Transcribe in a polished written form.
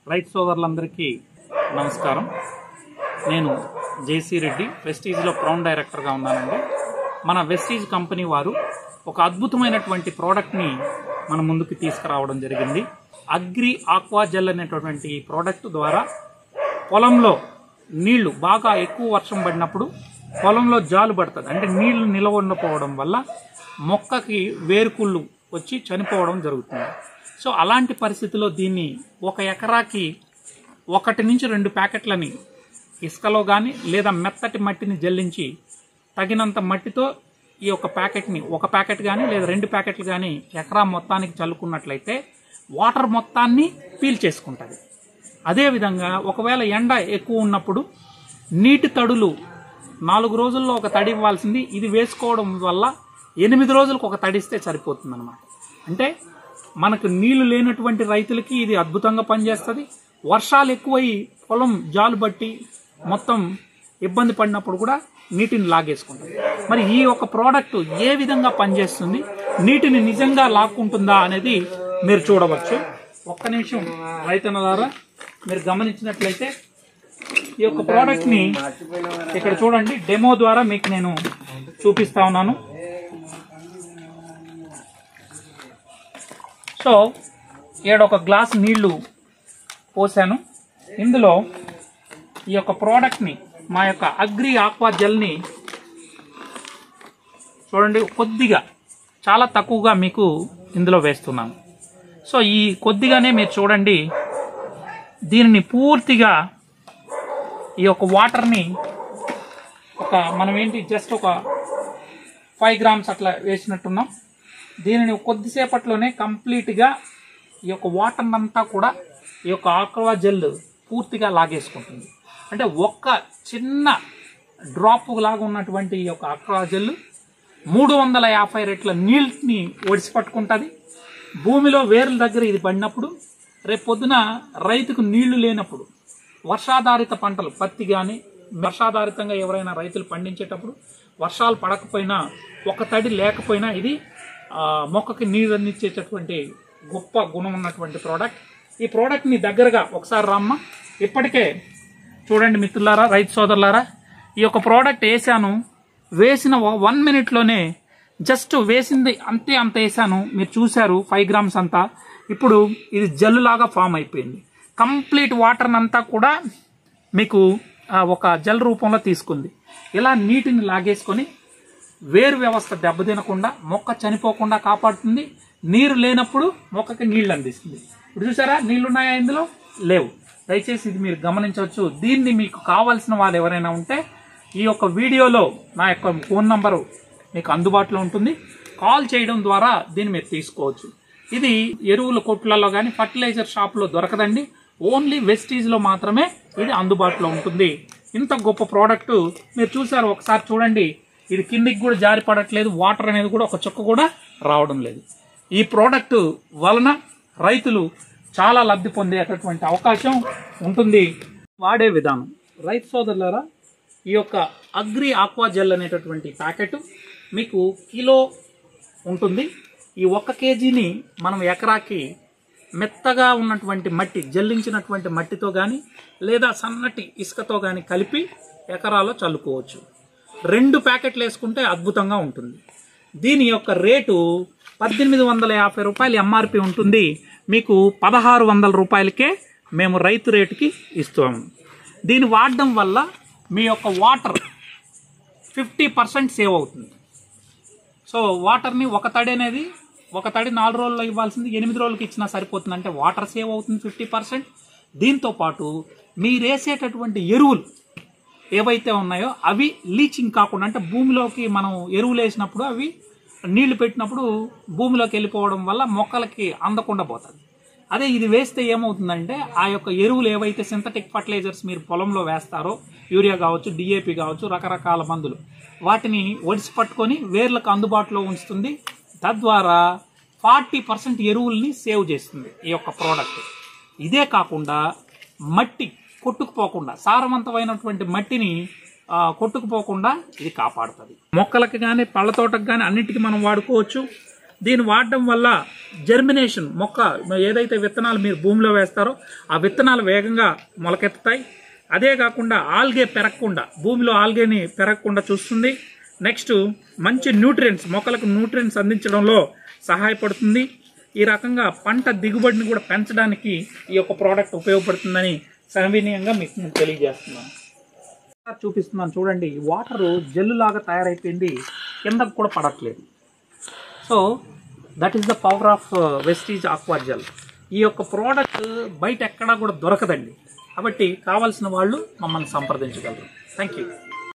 రైతు సోదరులందరికీ నమస్కారం. నేను జేసీ రెడ్డి, వెస్టీజ్లో క్రౌన్ డైరెక్టర్గా ఉన్నానండి. మన వెస్టీజ్ కంపెనీ వారు ఒక అద్భుతమైనటువంటి ప్రోడక్ట్ని మన ముందుకు తీసుకురావడం జరిగింది. అగ్రి ఆక్వా జెల్ అనేటటువంటి ఈ ప్రోడక్ట్ ద్వారా పొలంలో నీళ్లు బాగా ఎక్కువ వర్షం పడినప్పుడు పొలంలో జాలు పడుతుంది, అంటే నీళ్లు నిలవ ఉండకపోవడం వల్ల మొక్కకి వేరుకుళ్ళు వచ్చి చనిపోవడం జరుగుతుంది. సో అలాంటి పరిస్థితిలో దీన్ని ఒక ఎకరాకి 1 నుంచి 2 ప్యాకెట్లని ఇసుకలో కానీ లేదా మెత్తటి మట్టిని జల్లించి తగినంత మట్టితో ఈ యొక్క ప్యాకెట్ని 1 ప్యాకెట్ కానీ లేదా 2 ప్యాకెట్లు కానీ ఎకరా మొత్తానికి చల్లుకున్నట్లయితే వాటర్ మొత్తాన్ని పీల్చేసుకుంటుంది. అదేవిధంగా ఒకవేళ ఎండ ఎక్కువ ఉన్నప్పుడు నీటి తడులు 4 రోజుల్లో ఒక తడి ఇవ్వాల్సింది ఇది వేసుకోవడం వల్ల 8 రోజులకు ఒక తడిస్తే సరిపోతుంది అన్నమాట. అంటే మనకు నీళ్లు లేనటువంటి రైతులకి ఇది అద్భుతంగా పనిచేస్తుంది. వర్షాలు ఎక్కువై పొలం జాలు బట్టి మొత్తం ఇబ్బంది పడినప్పుడు కూడా నీటిని లాగేసుకుంటుంది. మరి ఈ యొక్క ప్రోడక్ట్ ఏ విధంగా పనిచేస్తుంది, నీటిని నిజంగా లాక్కుంటుందా అనేది మీరు చూడవచ్చు. ఒక్క నిమిషం రైతన్నలారా మీరు గమనించినట్లయితే ఈ యొక్క ప్రోడక్ట్ని ఇక్కడ చూడండి, డెమో ద్వారా మీకు నేను చూపిస్తా ఉన్నాను. సో ఇక్కడ ఒక గ్లాస్ నీళ్లు పోసాను. ఇందులో ఈ యొక్క ప్రోడక్ట్ని, మా యొక్క అగ్రి ఆక్వా జెల్ని చూడండి కొద్దిగా, చాలా తక్కువగా మీకు ఇందులో వేస్తున్నాను. సో ఈ కొద్దిగానే మీరు చూడండి, దీనిని పూర్తిగా ఈ యొక్క వాటర్ని మనం ఏంటి జస్ట్ ఒక 5 grams అట్లా వేసినట్టున్నాం. దీనిని కొద్దిసేపట్లోనే కంప్లీట్గా ఈ యొక్క వాటర్ అంతా కూడా ఈ యొక్క ఆక్వా జెల్ పూర్తిగా లాగేసుకుంటుంది. అంటే ఒక్క చిన్న డ్రాప్ లాగా ఉన్నటువంటి ఈ యొక్క ఆక్వా జెల్ 350 రెట్ల నీళ్ళని ఒడిసిపట్టుకుంటుంది. భూమిలో వేర్ల దగ్గర ఇది పడినప్పుడు రేపు పొద్దున రైతుకు నీళ్లు లేనప్పుడు, వర్షాధారిత పంటలు పత్తి కానీ వర్షాధారితంగా ఎవరైనా రైతులు పండించేటప్పుడు వర్షాలు పడకపోయినా, ఒక తడి లేకపోయినా ఇది మొక్కకి నీరు అందించేటటువంటి గొప్ప గుణం ఉన్నటువంటి ప్రోడక్ట్. ఈ ప్రోడక్ట్ని దగ్గరగా ఒకసారి రామ్మ. ఇప్పటికే చూడండి మిత్రులారా, రైతు సోదరులారా, ఈ యొక్క ప్రోడక్ట్ వేసాను. వేసిన 1 minute జస్ట్ వేసింది అంత వేసాను. మీరు చూశారు 5 grams అంతా. ఇప్పుడు ఇది జెల్ లాగా ఫామ్ అయిపోయింది. కంప్లీట్ వాటర్ అంతా కూడా మీకు ఒక జెల్ రూపంలో తీసుకుంది. ఇలా నీటిని లాగేసుకొని వేరు వ్యవస్థ దెబ్బతినకుండా, మొక్క చనిపోకుండా కాపాడుతుంది. నీరు లేనప్పుడు మొక్కకి నీళ్లు అందిస్తుంది. ఇప్పుడు చూసారా, నీళ్లున్నాయా ఇందులో? లేవు. దయచేసి ఇది మీరు గమనించవచ్చు. దీన్ని మీకు కావాల్సిన వాళ్ళు ఎవరైనా ఉంటే ఈ యొక్క వీడియోలో నా యొక్క ఫోన్ నంబరు మీకు అందుబాటులో ఉంటుంది. కాల్ చేయడం ద్వారా దీన్ని మీరు తీసుకోవచ్చు. ఇది ఎరువుల కొట్లలో కానీ ఫర్టిలైజర్ షాప్లో దొరకదండి. ఓన్లీ వెస్టీజ్లో మాత్రమే ఇది అందుబాటులో ఉంటుంది. ఇంత గొప్ప ప్రోడక్ట్ మీరు చూసారు, ఒకసారి చూడండి. ఇది కిందికి కూడా జారి పడట్లేదు, వాటర్ అనేది కూడా ఒక చుక్క కూడా రావడం లేదు. ఈ ప్రోడక్ట్ వలన రైతులు చాలా లబ్ధి పొందేటటువంటి అవకాశం ఉంటుంది. వాడే విధానం, రైతు సోదరులారా, ఈ యొక్క అగ్రి ఆక్వా జెల్ అనేటటువంటి ప్యాకెట్ మీకు కిలో ఉంటుంది. ఈ 1 kgని మనం ఎకరాకి మెత్తగా ఉన్నటువంటి మట్టి, జల్లించినటువంటి మట్టితో కానీ లేదా సన్నటి ఇసుకతో కానీ కలిపి ఎకరాలో చల్లుకోవచ్చు. 2 ప్యాకెట్లు వేసుకుంటే అద్భుతంగా ఉంటుంది. దీని యొక్క రేటు 1850 రూపాయలు ఎంఆర్పి ఉంటుంది. మీకు 1600 రూపాయలకే మేము రైతు రేటుకి ఇస్తాము. దీన్ని వాడడం వల్ల మీ యొక్క వాటర్ 50% సేవ్ అవుతుంది. సో వాటర్ని ఒక తడి 4 రోజుల్లో ఇవ్వాల్సింది 8 రోజులకి ఇచ్చినా సరిపోతుంది. అంటే వాటర్ సేవ్ అవుతుంది 50%. దీంతోపాటు మీరు వేసేటటువంటి ఎరువులు ఏవైతే ఉన్నాయో అవి లీచింగ్ కాకుండా, అంటే భూమిలోకి మనం ఎరువులు వేసినప్పుడు అవి నీళ్లు పెట్టినప్పుడు భూమిలోకి వెళ్ళిపోవడం వల్ల మొక్కలకి అందకుండా పోతుంది. అదే ఇది వేస్తే ఏమవుతుందంటే ఆ యొక్క ఎరువులు ఏవైతే సింథటిక్ ఫర్టిలైజర్స్ మీరు పొలంలో వేస్తారో, యూరియా కావచ్చు, డిఏపి కావచ్చు, రకరకాల మందులు, వాటిని ఒడిసి పట్టుకొని వేర్లకు అందుబాటులో ఉంచుతుంది. తద్వారా 40% ఎరువుల్ని సేవ్ చేస్తుంది ఈ యొక్క ప్రోడక్ట్. ఇదే కాకుండా మట్టి కొట్టుకుపోకుండా, సారవంతమైనటువంటి మట్టిని కొట్టుకుపోకుండా ఇది కాపాడుతుంది. మొక్కలకి కానీ పళ్ళ తోటకు కానీ అన్నిటికీ మనం వాడుకోవచ్చు. దీన్ని వాడడం వల్ల జర్మినేషన్, మొక్క ఏదైతే విత్తనాలు మీరు భూమిలో వేస్తారో ఆ విత్తనాలు వేగంగా మొలకెత్తుతాయి. అదే కాకుండా ఆల్గే పెరగకుండా, భూమిలో ఆల్గేని పెరగకుండా చూస్తుంది. నెక్స్ట్ మంచి న్యూట్రియంట్స్, మొక్కలకు న్యూట్రియంట్స్ అందించడంలో సహాయపడుతుంది. ఈ రకంగా పంట దిగుబడిని కూడా పెంచడానికి ఈ యొక్క ప్రోడక్ట్ ఉపయోగపడుతుందని సవినయంగా మీకు నేను తెలియజేస్తున్నాను. చూపిస్తున్నాను చూడండి, వాటరు జెల్లు లాగా తయారైపోయింది, కిందకు కూడా పడట్లేదు. So that is the power of vestige aqua gel. ఈ యొక్క ప్రోడక్ట్ బయట ఎక్కడా కూడా దొరకదండి. కాబట్టి కావాల్సిన వాళ్ళు మమ్మల్ని సంప్రదించగలరు. Thank you.